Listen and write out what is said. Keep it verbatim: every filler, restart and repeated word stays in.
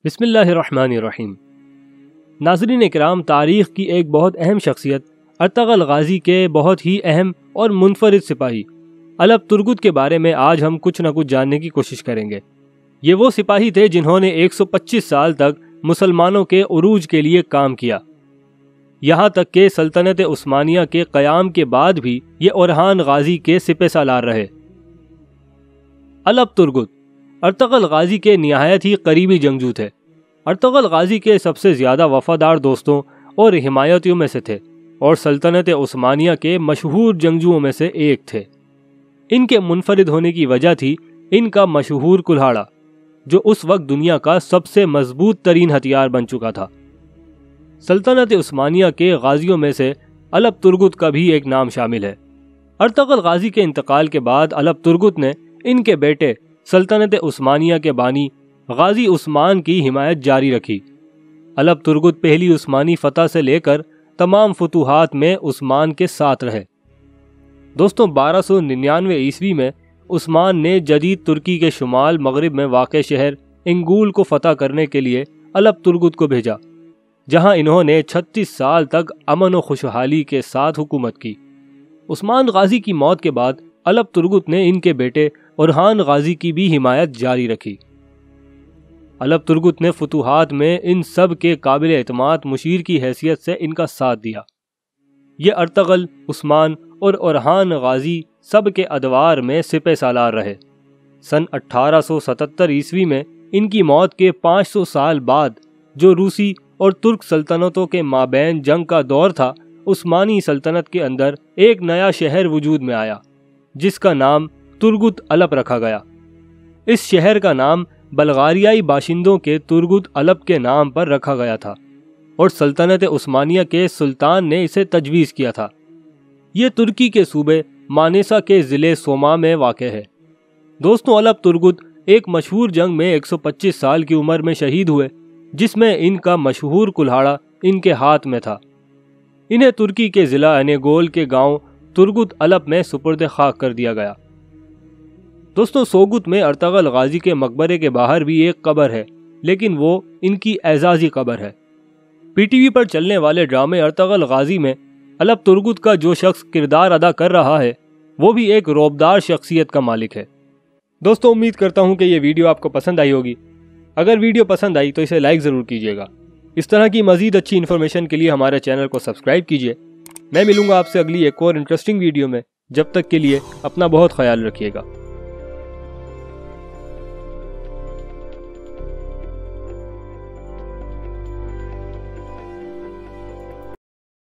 بسم اللہ الرحمن الرحیم۔ ناظرین اکرام، تاریخ کی ایک بہت اہم شخصیت ارطغرل غازی کے بہت ہی اہم اور منفرد سپاہی الپ ترگت کے بارے میں آج ہم کچھ نہ کچھ جاننے کی کوشش کریں گے۔ یہ وہ سپاہی تھے جنہوں نے ایک سو پچیس سال تک مسلمانوں کے عروج کے لیے کام کیا، یہاں تک کہ سلطنت عثمانیہ کے قیام کے بعد بھی یہ اورحان غازی کے سپہ سالار رہے۔ الپ ترگت ارطغرل غازی کے نہایت ہی قریبی جنگجو تھے۔ ارطغرل غازی کے سب سے زیادہ وفادار دوستوں اور حمایتیوں میں سے تھے اور سلطنت عثمانیہ کے مشہور جنگجوؤں میں سے ایک تھے۔ ان کے منفرد ہونے کی وجہ تھی ان کا مشہور کلہاڑا، جو اس وقت دنیا کا سب سے مضبوط ترین ہتھیار بن چکا تھا۔ سلطنت عثمانیہ کے غازیوں میں سے الپ ترگت کا بھی ایک نام شامل ہے۔ ارطغرل غازی کے انتقال کے بعد الپ ترگت نے ان کے بیٹے سلطنت عثمانیہ کے بانی غازی عثمان کی حمایت جاری رکھی۔ الپ ترگت پہلی عثمانی فتح سے لے کر تمام فتوحات میں عثمان کے ساتھ رہے۔ دوستوں، بارہ سو ننانوے عیسوی میں عثمان نے جدید ترکی کے شمال مغرب میں واقع شہر انگول کو فتح کرنے کے لیے الپ ترگت کو بھیجا، جہاں انہوں نے چھتیس سال تک امن و خوشحالی کے ساتھ حکومت کی۔ عثمان غازی کی موت کے بعد الپ ترگت نے ان کے بیٹے اورحان غازی کی بھی حمایت جاری رکھی۔ الپ ترگت نے فتوحات میں ان سب کے قابل اعتماد مشیر کی حیثیت سے ان کا ساتھ دیا۔ یہ ارطغرل، عثمان اور اورحان غازی سب کے ادوار میں سپہ سالار رہے۔ سن اٹھارہ سو ستتر عیسوی میں ان کی موت کے پانچ سو سال بعد جو روسی اور ترک سلطنتوں کے مابین جنگ کا دور تھا، عثمانی سلطنت کے اندر ایک نیا شہر وجود میں آیا جس کا نام ترگت الپ رکھا گیا۔ اس شہر کا نام بلغاریائی باشندوں کے ترگت الپ کے نام پر رکھا گیا تھا اور سلطنت عثمانیہ کے سلطان نے اسے تجویز کیا تھا۔ یہ ترکی کے صوبے مانیسا کے ضلع سوما میں واقع ہے۔ دوستوں، الپ ترگت ایک مشہور جنگ میں ایک سو پچیس سال کی عمر میں شہید ہوئے، جس میں ان کا مشہور کلہاڑا ان کے ہاتھ میں تھا۔ انہیں ترکی کے ضلع انیگول کے گاؤں ترگت الپ میں سپرد خاک کر دیا گیا۔ دوستوں، سوگت میں ارطغرل غازی کے مقبرے کے باہر بھی ایک قبر ہے، لیکن وہ ان کی اعزازی قبر ہے۔ پی ٹی وی پر چلنے والے ڈرامے ارطغرل غازی میں الپ ترگت کا جو شخص کردار ادا کر رہا ہے، وہ بھی ایک رعبدار شخصیت کا مالک ہے۔ دوستوں، امید کرتا ہوں کہ یہ ویڈیو آپ کو پسند آئی ہوگی۔ اگر ویڈیو پسند آئی تو اسے لائک ضرور کیجیے گا۔ اس طرح کی مزید اچھی انفارمیشن کے لیے ہمارے چینل کو سبسکرائب کیجیے۔ میں ملوں گا آپ سے اگلی ایک اور انٹرسٹنگ ویڈیو میں۔ جب تک کے لیے اپنا بہت خیال رکھیے گا۔